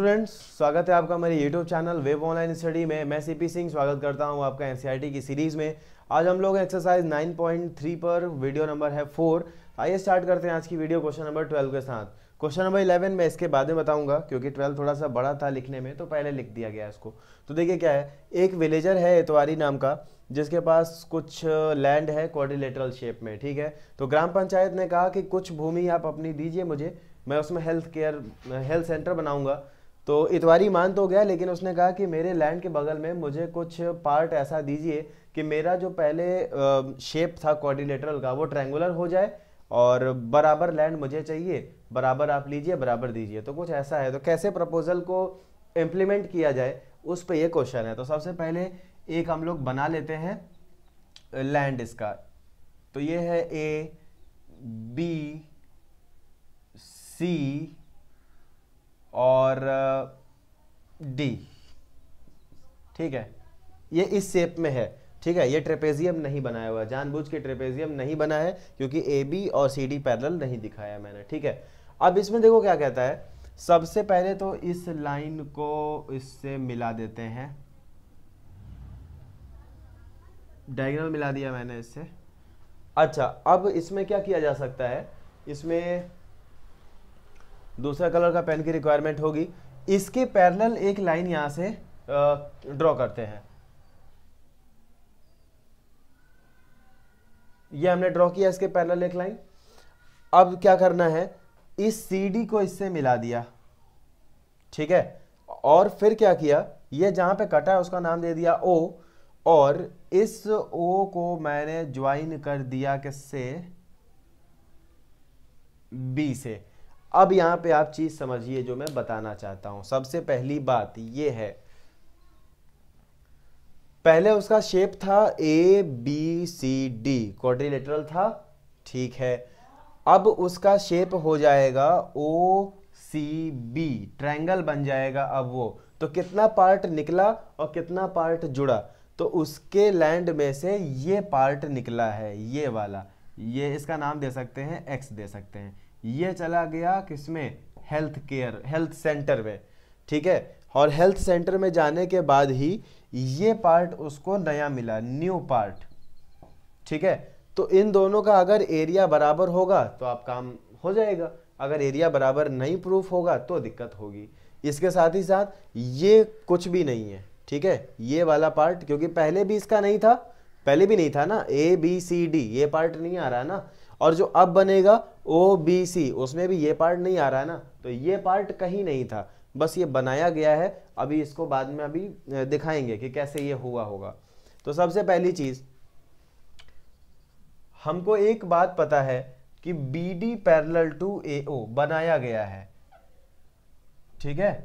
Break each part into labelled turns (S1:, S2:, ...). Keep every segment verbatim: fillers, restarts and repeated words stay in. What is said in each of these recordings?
S1: Students, स्वागत है आपका मेरे YouTube channel web online study में। मैं सीपी सिंह स्वागत करता हूं आपका एनसीईआरटी की सीरीज़ में। आज हम लोग एक्सरसाइज नाइन पॉइंट थ्री पर, वीडियो नंबर है फोर। आइए स्टार्ट करते हैं आज की वीडियो क्वेश्चन नंबर ट्वेल्व के साथ। क्वेश्चन नंबर इलेवन मैं इसके बाद में बताऊंगा क्योंकि ट्वेल्व थोड़ा सा बड़ा था लिखने में, तो पहले लिख दिया गया इसको। तो देखिए क्या है, एक विलेजर है इतवारी नाम का, जिसके पास कुछ लैंड है क्वाड्रिलेटरल शेप में। ठीक है, तो ग्राम पंचायत ने कहा कि कुछ भूमि आप अपनी दीजिए मुझे, मैं उसमें हेल्थ केयर हेल्थ सेंटर बनाऊंगा। तो इतवारी मान तो गया, लेकिन उसने कहा कि मेरे लैंड के बगल में मुझे कुछ पार्ट ऐसा दीजिए कि मेरा जो पहले शेप था क्वाड्रिलेटरल का वो ट्रायंगुलर हो जाए, और बराबर लैंड मुझे चाहिए, बराबर आप लीजिए, बराबर दीजिए। तो कुछ ऐसा है। तो कैसे प्रपोजल को इम्प्लीमेंट किया जाए उस पर ये क्वेश्चन है। तो सबसे पहले एक हम लोग बना लेते हैं लैंड इसका। तो ये है ए बी सी और डी। ठीक है, ये इस शेप में है। ठीक है, ये ट्रेपेजियम नहीं बनाया हुआ, जानबूझ के ट्रेपेजियम नहीं बना है क्योंकि ए बी और सी डी पैरेलल नहीं दिखाया मैंने। ठीक है, अब इसमें देखो क्या कहता है। सबसे पहले तो इस लाइन को इससे मिला देते हैं, डायगोनल मिला दिया मैंने इससे। अच्छा, अब इसमें क्या किया जा सकता है, इसमें दूसरा कलर का पेन की रिक्वायरमेंट होगी। इसके पैरेलल एक लाइन यहां से ड्रॉ करते हैं। ये हमने ड्रॉ किया इसके पैरेलल एक लाइन। अब क्या करना है, इस सी डी को इससे मिला दिया। ठीक है, और फिर क्या किया, ये जहां पे कटा है उसका नाम दे दिया ओ, और इस ओ को मैंने ज्वाइन कर दिया किससे, बी से। अब यहां पे आप चीज समझिए जो मैं बताना चाहता हूं। सबसे पहली बात ये है, पहले उसका शेप था A B C D, quadrilateral था। ठीक है, अब उसका शेप हो जाएगा ओ सी बी, ट्रायंगल बन जाएगा। अब वो तो कितना पार्ट निकला और कितना पार्ट जुड़ा, तो उसके लैंड में से ये पार्ट निकला है, ये वाला। ये इसका नाम दे सकते हैं, एक्स दे सकते हैं। ये चला गया किसमें, हेल्थ केयर हेल्थ सेंटर में। ठीक है, और हेल्थ सेंटर में जाने के बाद ही ये पार्ट उसको नया मिला, न्यू पार्ट। ठीक है, तो इन दोनों का अगर एरिया बराबर होगा तो आप काम हो जाएगा, अगर एरिया बराबर नहीं प्रूफ होगा तो दिक्कत होगी। इसके साथ ही साथ ये कुछ भी नहीं है। ठीक है, ये वाला पार्ट, क्योंकि पहले भी इसका नहीं था, पहले भी नहीं था ना, ए बी सी डी ये पार्ट नहीं आ रहा ना, और जो अब बनेगा ओ बी सी उसमें भी ये पार्ट नहीं आ रहा है ना, तो ये पार्ट कहीं नहीं था, बस ये बनाया गया है। अभी इसको बाद में अभी दिखाएंगे कि कैसे ये हुआ होगा। तो सबसे पहली चीज, हमको एक बात पता है कि B D parallel to A O बनाया गया है। ठीक है,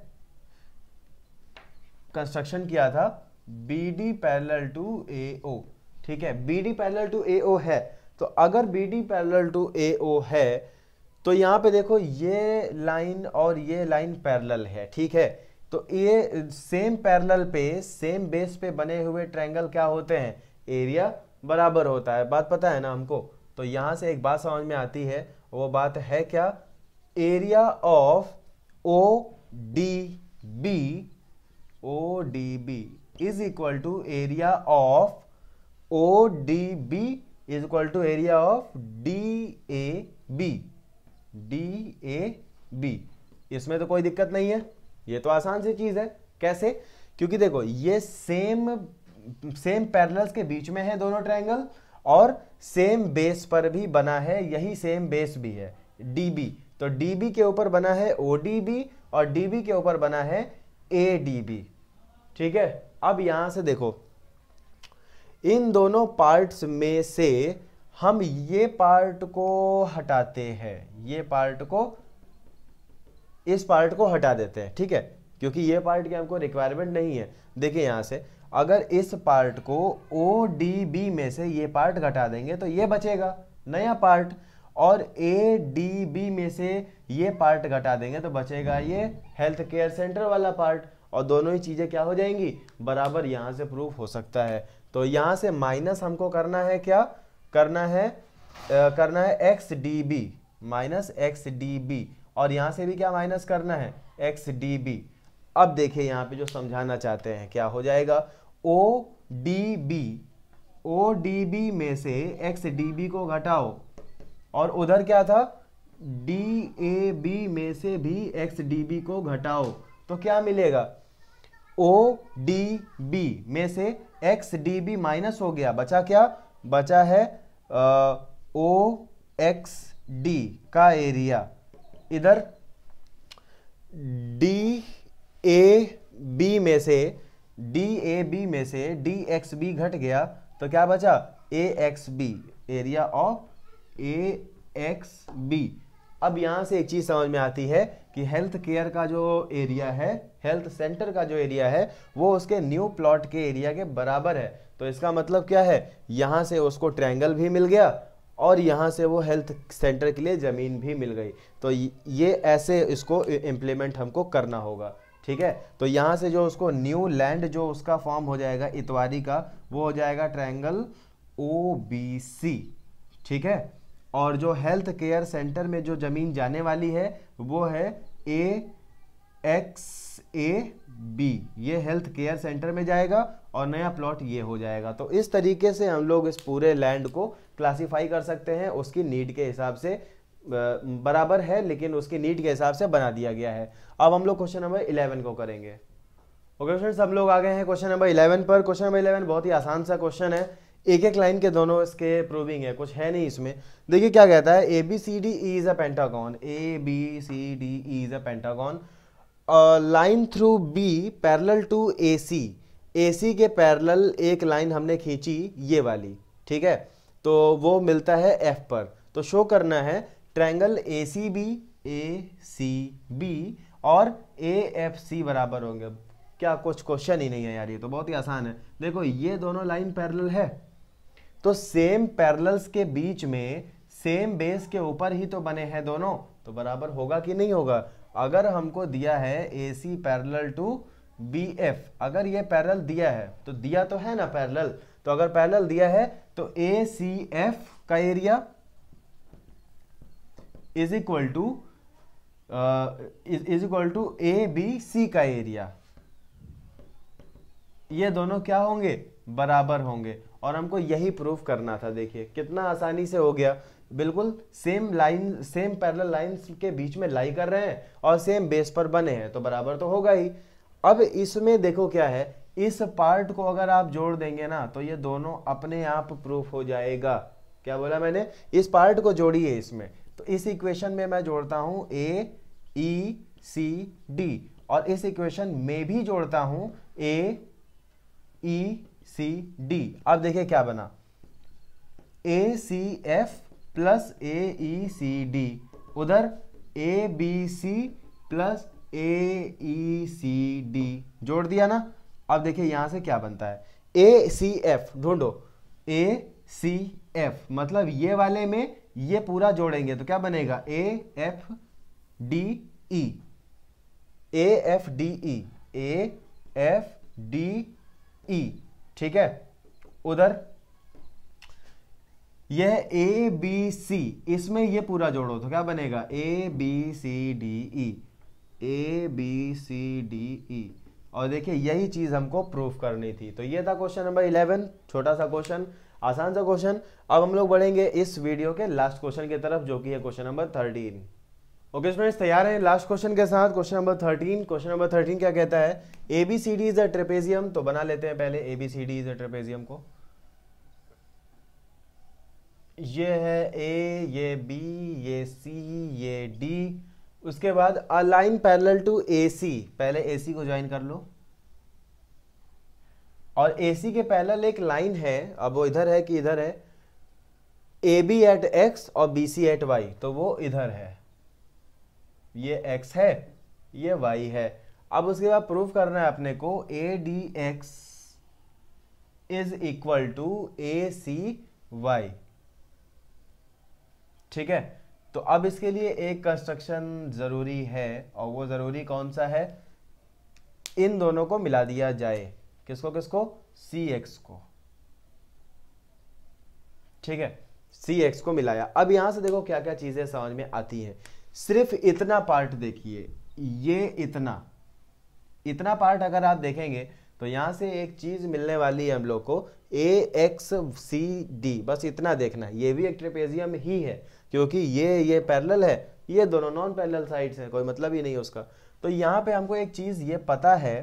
S1: कंस्ट्रक्शन किया था B D parallel to A O. ठीक है, B D parallel to A O है। तो अगर B D parallel to A O है तो यहां पे देखो ये लाइन और ये लाइन पैरेलल है। ठीक है, तो ये सेम पैरेलल पे, सेम बेस पे बने हुए ट्रायंगल क्या होते हैं, एरिया बराबर होता है। बात पता है ना हमको। तो यहां से एक बात समझ में आती है, वो बात है क्या, area of O D B, O D B is equal to area of O D B is equal to area of D A B, D A B. इसमें तो कोई दिक्कत नहीं है, ये तो आसान सी चीज है। कैसे, क्योंकि देखो ये सेम सेम पैरेलल्स के बीच में है दोनों ट्रायंगल, और सेम बेस पर भी बना है, यही सेम बेस भी है डी बी। तो डी बी के ऊपर बना है ओ डी बी और डी बी के ऊपर बना है ए डी बी। ठीक है, अब यहां से देखो, इन दोनों पार्ट्स में से हम ये पार्ट को हटाते हैं, ये पार्ट को, इस पार्ट को हटा देते हैं। ठीक है, क्योंकि ये पार्ट की हमको रिक्वायरमेंट नहीं है। देखिए यहां से अगर इस पार्ट को ओ डी बी में से ये पार्ट घटा देंगे तो ये बचेगा नया पार्ट, और ए डी बी में से ये पार्ट घटा देंगे तो बचेगा ये हेल्थ केयर सेंटर वाला पार्ट, और दोनों ही चीजें क्या हो जाएंगी, बराबर। यहां से प्रूफ हो सकता है। तो यहां से माइनस हमको करना है, क्या करना है, आ, करना है X D B, minus X D B, और यहां से भी क्या माइनस करना है, एक्स डी बी। अब देखिए यहां पे जो समझाना चाहते हैं क्या हो जाएगा, O D B, O D B में से एक्स डी बी को घटाओ, और उधर क्या था, डी ए बी में से भी एक्स डी बी को घटाओ, तो क्या मिलेगा, ओ डी बी में से एक्स डी बी माइनस हो गया, बचा क्या, बचा है ओ एक्स डी का एरिया, इधर डी ए बी में से डी ए बी में से डी एक्स बी घट गया, तो क्या बचा, A X B, area of A X B. अब यहां से एक चीज समझ में आती है कि हेल्थ केयर का जो एरिया है, हेल्थ सेंटर का जो एरिया है, वो उसके न्यू प्लॉट के एरिया के बराबर है। तो इसका मतलब क्या है, यहां से उसको ट्रायंगल भी मिल गया और यहां से वो हेल्थ सेंटर के लिए जमीन भी मिल गई। तो ये ऐसे इसको इम्प्लीमेंट हमको करना होगा, ठीक है। तो यहां से जो उसको न्यू लैंड जो उसका फॉर्म हो जाएगा इतवारी का, वो हो जाएगा ट्रायंगल ओ बी सी, ठीक है। और जो हेल्थ केयर सेंटर में जो जमीन जाने वाली है वो है ए एक्स ए बी, ये हेल्थ केयर सेंटर में जाएगा और नया प्लॉट ये हो जाएगा। तो इस तरीके से हम लोग इस पूरे लैंड को क्लासिफाई कर सकते हैं, उसकी नीड के हिसाब से बराबर है लेकिन उसकी नीड के हिसाब से बना दिया गया है। अब हम लोग क्वेश्चन नंबर इलेवन को करेंगे। ओके फ्रेंड्स, हम लोग आ गए हैं क्वेश्चन नंबर इलेवन पर। क्वेश्चन नंबर इलेवन बहुत ही आसान सा क्वेश्चन है, एक एक लाइन के दोनों इसके प्रूविंग है, कुछ है नहीं इसमें। देखिए क्या कहता है, A B C D E is a pentagon, A B C D E is a pentagon, line through B parallel to A C, A C के पैरेलल एक लाइन हमने खींची ये वाली, ठीक है, तो वो मिलता है एफ पर। तो शो करना है triangle A C B, A C B और ए एफ सी बराबर होंगे। क्या कुछ क्वेश्चन ही नहीं है यार, ये तो बहुत ही आसान है। देखो ये दोनों लाइन पैरेलल है, तो सेम पैरेलल्स के बीच में सेम बेस के ऊपर ही तो बने हैं दोनों, तो बराबर होगा कि नहीं होगा। अगर हमको दिया है A C parallel to B F, अगर ये पैरेलल दिया है तो दिया तो है ना पैरेलल, तो अगर पैरेलल दिया है तो ए सी एफ का area is equal to is equal to A B C का एरिया, ये दोनों क्या होंगे, बराबर होंगे। और हमको यही प्रूफ करना था। देखिए कितना आसानी से हो गया, बिल्कुल same line, same parallel lines के बीच में लाई कर रहे हैं और सेम बेस पर बने हैं, तो बराबर तो होगा ही। अब इसमें देखो क्या है, इस पार्ट को अगर आप जोड़ देंगे ना तो ये दोनों अपने आप प्रूफ हो जाएगा। क्या बोला मैंने, इस पार्ट को जोड़िए इसमें, तो इस इक्वेशन में मैं जोड़ता हूं ए ई सी डी, और इस इक्वेशन में भी जोड़ता हूं ए ई सी डी। अब देखिए क्या बना, A C F plus A E C D, उधर A B C plus A E C D, जोड़ दिया ना। अब देखिए यहां से क्या बनता है, ए सी एफ ढूंढो, ए सी एफ मतलब ये वाले में ये पूरा जोड़ेंगे तो क्या बनेगा, A F D E, A F D E, A F D E, ठीक है। उधर यह ए बी सी, इसमें ये पूरा जोड़ो तो क्या बनेगा, A B C D E, A B C D E. और देखिए यही चीज हमको प्रूफ करनी थी। तो ये था क्वेश्चन नंबर इलेवन, छोटा सा क्वेश्चन, आसान सा क्वेश्चन। अब हम लोग बढ़ेंगे इस वीडियो के लास्ट क्वेश्चन की तरफ, जो कि है question number thirteen. Okay students, तैयार हैं लास्ट क्वेश्चन के साथ, question number thirteen. Question number thirteen क्या कहता है, A B C D is a trapezium. तो बना लेते हैं पहले A B C D is a trapezium को। ये है ए, ये बी, ये सी, ये डी। उसके बाद a line parallel to A C, पहले ए सी को ज्वाइन कर लो, और ए सी के पैरेलल एक लाइन है, अब वो इधर है कि इधर है, ए बी एट एक्स और बी सी एट वाई, तो वो इधर है, ये x है, ये y है। अब उसके बाद प्रूफ करना है अपने को A D X is equal to A C Y, ठीक है। तो अब इसके लिए एक कंस्ट्रक्शन जरूरी है, और वो जरूरी कौन सा है, इन दोनों को मिला दिया जाए। किसको किसको, सी एक्स को, ठीक है, सी एक्स को मिलाया। अब यहां से देखो क्या क्या चीजें समझ में आती हैं। सिर्फ इतना पार्ट देखिए, ये इतना इतना पार्ट अगर आप देखेंगे तो यहां से एक चीज मिलने वाली है हम लोग को, ए एक्स सी डी, बस इतना देखना है। ये भी एक ट्रेपेजियम ही है क्योंकि ये ये पैरेलल है, ये दोनों नॉन पैरेलल साइड्स हैं, कोई मतलब ही नहीं उसका। तो यहाँ पे हमको एक चीज ये पता है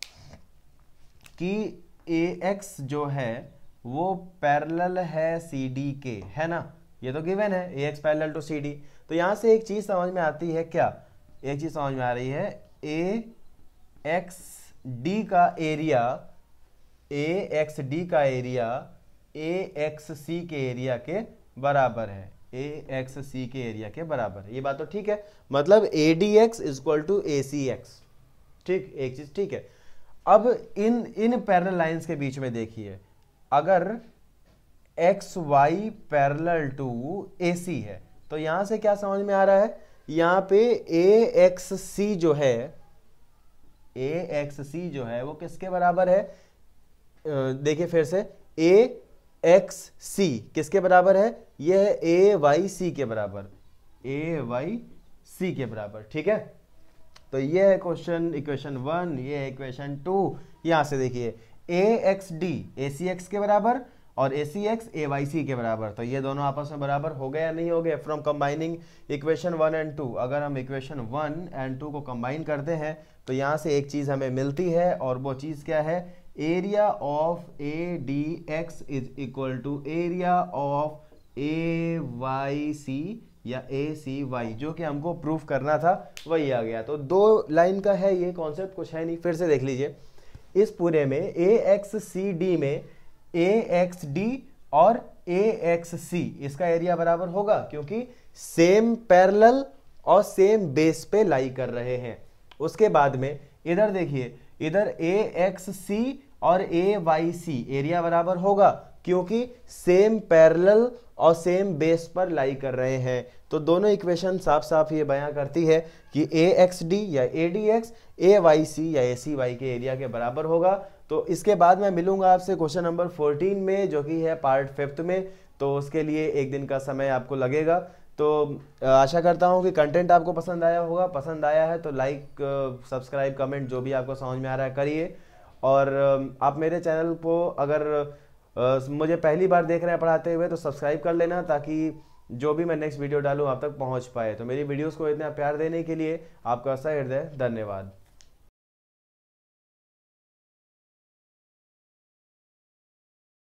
S1: कि ए एक्स जो है वो पैरेलल है सी डी के, है ना, ये तो गिवन है, A X parallel to C D. तो यहां से एक चीज समझ में आती है, क्या एक चीज समझ में आ रही है, ए एक्स डी का एरिया, ए एक्स डी का एरिया ए एक्स सी के एरिया के बराबर है, ए एक्स सी के एरिया के बराबर है। ये बात तो ठीक है, मतलब A D X equal to A C X, ठीक, एक चीज ठीक है। अब इन इन पैरेलल लाइंस के बीच में देखिए, अगर X Y parallel to A C है तो यहां से क्या समझ में आ रहा है, यहां पे ए एक्स सी जो है, ए एक्स सी जो है वो किसके बराबर है, देखिए फिर से, ए एक्स सी किसके बराबर है, यह है ए वाई सी के बराबर, ए वाई सी के बराबर, ठीक है। तो ये है क्वेश्चन इक्वेशन वन, ये है इक्वेशन टू। यहां से देखिए A X D A C X के बराबर और ए सी एक्स ए वाई सी के बराबर, तो ये दोनों आपस में बराबर हो गए या नहीं हो गए। From combining equation one and two, अगर हम इक्वेशन वन एंड टू को कंबाइन करते हैं तो यहाँ से एक चीज़ हमें मिलती है, और वो चीज़ क्या है, area of A D X is equal to area of A Y C या ए सी वाई, जो कि हमको प्रूफ करना था वही आ गया। तो दो लाइन का है ये कॉन्सेप्ट, कुछ है नहीं। फिर से देख लीजिए, इस पूरे में ए एक्स सी डी में ए एक्स डी और ए एक्स सी इसका एरिया बराबर होगा, क्योंकि सेम पैरेलल और सेम बेस पे लाई कर रहे हैं। उसके बाद में इधर देखिए, इधर ए एक्स सी और ए वाई सी एरिया बराबर होगा, क्योंकि सेम पैरेलल और सेम बेस पर लाई कर रहे हैं। तो दोनों इक्वेशन साफ साफ ये बयां करती है कि ए एक्स डी या A D X A Y C या ए सी वाई के एरिया के बराबर होगा। तो इसके बाद मैं मिलूंगा आपसे क्वेश्चन नंबर फोर्टीन में, जो कि है पार्ट फिफ्थ में, तो उसके लिए एक दिन का समय आपको लगेगा। तो आशा करता हूं कि कंटेंट आपको पसंद आया होगा। पसंद आया है तो लाइक, सब्सक्राइब, कमेंट जो भी आपको समझ में आ रहा है करिए। और आप मेरे चैनल को अगर मुझे पहली बार देख रहे हैं पढ़ाते हुए तो सब्सक्राइब कर लेना, ताकि जो भी मैं नेक्स्ट वीडियो डालूं आप तक पहुंच पाए। तो मेरी वीडियोस को इतना प्यार देने के लिए आपका सहृदय धन्यवाद।